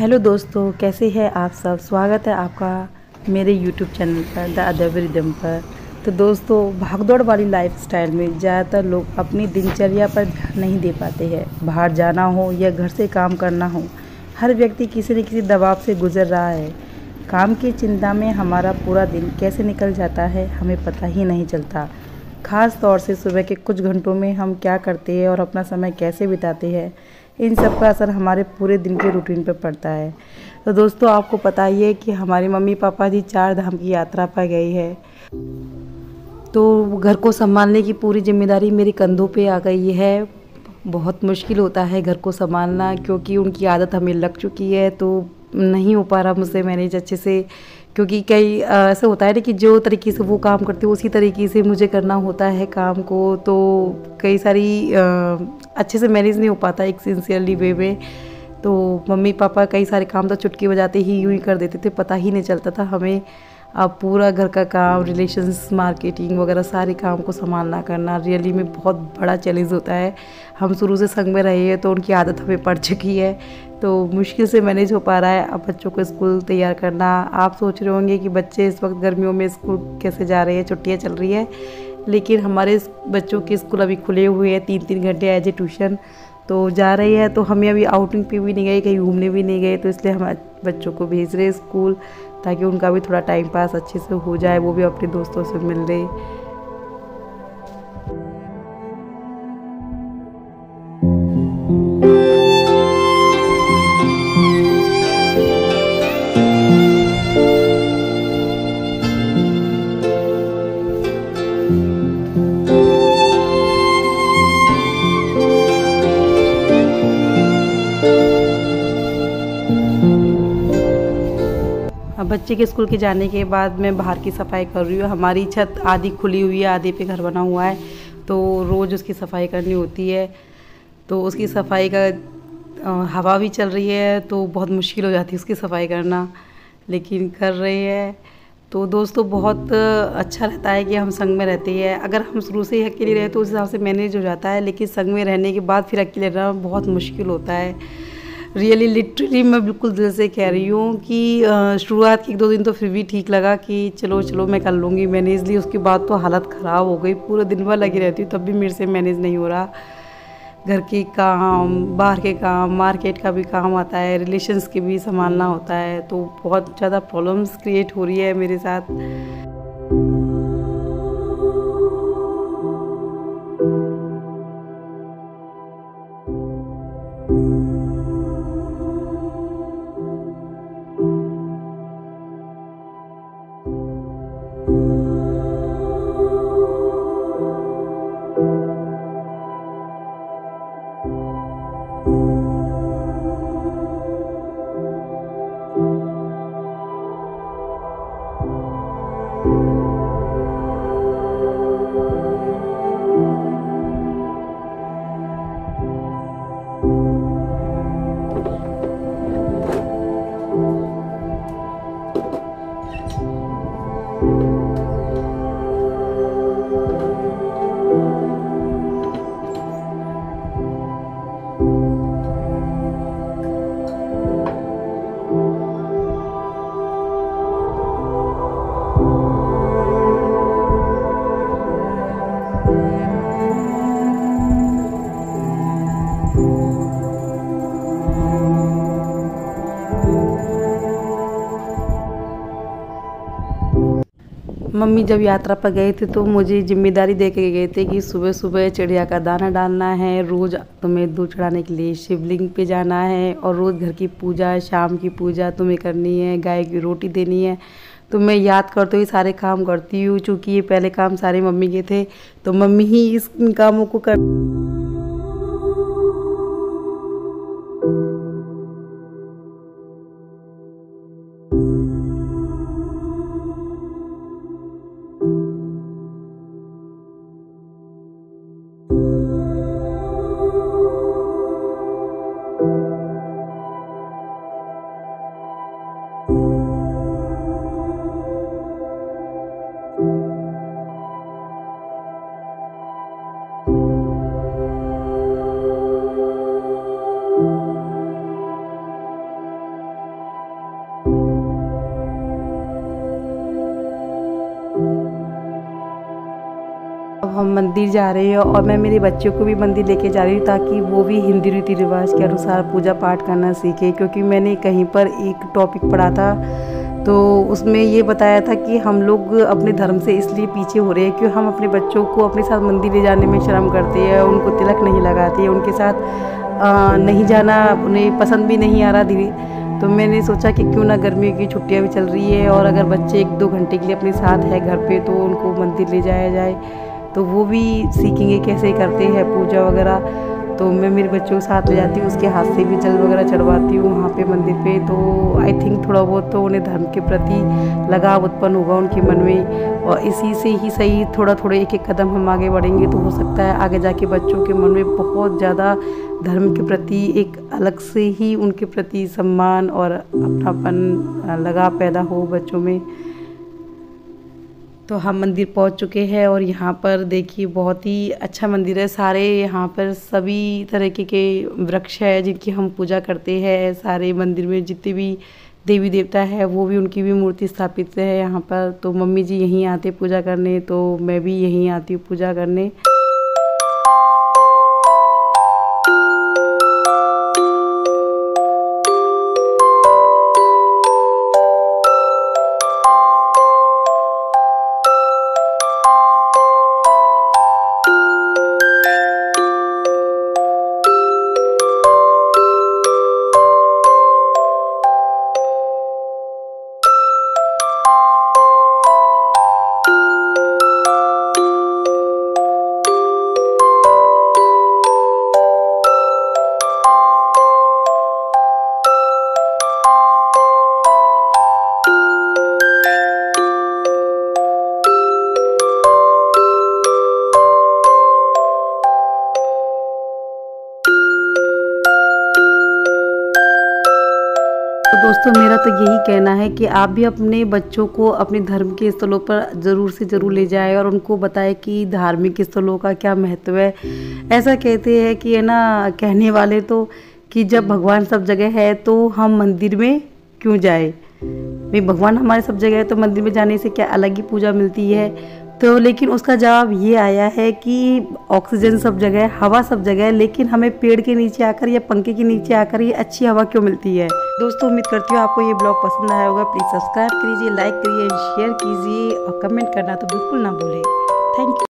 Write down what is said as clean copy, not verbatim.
Hello दोस्तों, कैसे हैं आप सब। स्वागत है आपका मेरे यूट्यूब चैनल पर द अदर रिदम पर। तो दोस्तों, भागदौड़ वाली लाइफस्टाइल में ज़्यादातर लोग अपनी दिनचर्या पर ध्यान नहीं दे पाते हैं। बाहर जाना हो या घर से काम करना हो, हर व्यक्ति किसी न किसी दबाव से गुजर रहा है। काम की चिंता में हमारा पूरा दिन कैसे निकल जाता है हमें पता ही नहीं चलता। ख़ास तौर से सुबह के कुछ घंटों में हम क्या करते हैं और अपना समय कैसे बिताते हैं, इन सब का असर हमारे पूरे दिन के रूटीन पर पड़ता है। तो दोस्तों, आपको पता ही है कि हमारे मम्मी पापा जी 4 धाम की यात्रा पर गए हैं, तो घर को संभालने की पूरी जिम्मेदारी मेरे कंधों पे आ गई है। बहुत मुश्किल होता है घर को संभालना, क्योंकि उनकी आदत हमें लग चुकी है, तो नहीं हो पा रहा मुझसे मैनेज अच्छे से। क्योंकि कई ऐसा होता है ना कि जो तरीके से वो काम करते हो उसी तरीके से मुझे करना होता है काम को, तो कई सारी अच्छे से मैनेज नहीं हो पाता एक सिंसियरली वे में। तो मम्मी पापा कई सारे काम तो चुटकी बजाते ही यूँ ही कर देते थे, पता ही नहीं चलता था हमें। अब पूरा घर का काम, रिलेशंस, मार्केटिंग वगैरह सारे काम को संभालना करना रियली में बहुत बड़ा चैलेंज होता है। हम शुरू से संग में रहे हैं तो उनकी आदत हमें पड़ चुकी है, तो मुश्किल से मैनेज हो पा रहा है। अब बच्चों को स्कूल तैयार करना, आप सोच रहे होंगे कि बच्चे इस वक्त गर्मियों में स्कूल कैसे जा रहे हैं, छुट्टियाँ चल रही है, लेकिन हमारे बच्चों के स्कूल अभी खुले हुए हैं 3-3 घंटे एज ए ट्यूशन, तो जा रही है। तो हमें अभी आउटिंग पे भी नहीं गए, कहीं घूमने भी नहीं गए, तो इसलिए हम बच्चों को भेज रहे हैं स्कूल, ताकि उनका भी थोड़ा टाइम पास अच्छे से हो जाए, वो भी अपने दोस्तों से मिल ले। अब बच्चे के स्कूल के जाने के बाद मैं बाहर की सफाई कर रही हूँ। हमारी छत आधी खुली हुई है, आधे पे घर बना हुआ है, तो रोज़ उसकी सफाई करनी होती है। तो उसकी सफाई का हवा भी चल रही है, तो बहुत मुश्किल हो जाती है उसकी सफाई करना, लेकिन कर रहे हैं। तो दोस्तों, बहुत अच्छा रहता है कि हम संग में रहते हैं। अगर हम शुरू से ही अकेले रहे तो उस हिसाब से मैनेज हो जाता है, लेकिन संग में रहने के बाद फिर अकेले रहना बहुत मुश्किल होता है। रियली लिटरली मैं बिल्कुल दिल से कह रही हूँ कि शुरुआत के 1-2 दिन तो फिर भी ठीक लगा कि चलो चलो मैं कर लूँगी मैनेज ली। उसके बाद तो हालत ख़राब हो गई, पूरा दिन भर लगी रहती हूँ, तब भी मेरे से मैनेज नहीं हो रहा। घर के काम, बाहर के काम, मार्केट का भी काम आता है, रिलेशंस के भी संभालना होता है, तो बहुत ज़्यादा प्रॉब्लम्स क्रिएट हो रही है मेरे साथ। मम्मी जब यात्रा पर गए थे तो मुझे जिम्मेदारी दे के गए थे कि सुबह सुबह चिड़िया का दाना डालना है, रोज़ तुम्हें दूध चढ़ाने के लिए शिवलिंग पे जाना है, और रोज़ घर की पूजा, शाम की पूजा तुम्हें करनी है, गाय की रोटी देनी है। तो मैं याद करते हुए सारे काम करती हूँ, चूँकि ये पहले काम सारे मम्मी के थे, तो मम्मी ही इन कामों को कर। हम मंदिर जा रहे हैं और मैं मेरे बच्चों को भी मंदिर लेके जा रही हूँ ताकि वो भी हिंदू रीति रिवाज के अनुसार पूजा पाठ करना सीखे। क्योंकि मैंने कहीं पर एक टॉपिक पढ़ा था तो उसमें ये बताया था कि हम लोग अपने धर्म से इसलिए पीछे हो रहे हैं कि हम अपने बच्चों को अपने साथ मंदिर ले जाने में शर्म करते हैं, उनको तिलक नहीं लगाते, उनके साथ नहीं जाना उन्हें पसंद भी नहीं आ रहा धीरे। तो मैंने सोचा कि क्यों ना गर्मियों की छुट्टियां भी चल रही है और अगर बच्चे 1-2 घंटे के लिए अपने साथ है घर पे तो उनको मंदिर ले जाया जाए, तो वो भी सीखेंगे कैसे करते हैं पूजा वगैरह। तो मैं मेरे बच्चों के साथ ले जाती हूँ, उसके हाथ से भी जल वगैरह चढ़वाती हूँ वहाँ पे मंदिर पे। तो आई थिंक थोड़ा बहुत तो उन्हें धर्म के प्रति लगाव उत्पन्न होगा उनके मन में, और इसी से ही सही थोड़ा थोड़ा एक एक कदम हम आगे बढ़ेंगे तो हो सकता है आगे जाके बच्चों के मन में बहुत ज़्यादा धर्म के प्रति एक अलग से ही उनके प्रति सम्मान और अपनापन लगाव पैदा हो बच्चों में। तो हम मंदिर पहुंच चुके हैं और यहाँ पर देखिए बहुत ही अच्छा मंदिर है। सारे यहाँ पर सभी तरीके के वृक्ष है जिनकी हम पूजा करते हैं। सारे मंदिर में जितने भी देवी देवता है वो भी उनकी भी मूर्ति स्थापित है यहाँ पर। तो मम्मी जी यहीं आते पूजा करने, तो मैं भी यहीं आती हूँ पूजा करने। तो दोस्तों मेरा तो यही कहना है कि आप भी अपने बच्चों को अपने धर्म के स्थलों पर ज़रूर से ज़रूर ले जाएं और उनको बताएं कि धार्मिक स्थलों का क्या महत्व है। ऐसा कहते हैं कि है ना, कहने वाले तो कि जब भगवान सब जगह है तो हम मंदिर में क्यों जाए। भाई भगवान हमारे सब जगह है तो मंदिर में जाने से क्या अलग ही पूजा मिलती है। तो लेकिन उसका जवाब ये आया है कि ऑक्सीजन सब जगह है, हवा सब जगह है, लेकिन हमें पेड़ के नीचे आकर या पंखे के नीचे आकर ये अच्छी हवा क्यों मिलती है। दोस्तों उम्मीद करती हूँ आपको ये ब्लॉग पसंद आया होगा। प्लीज़ सब्सक्राइब कीजिए, लाइक करिए, शेयर कीजिए और कमेंट करना तो बिल्कुल ना भूलें। Thank you.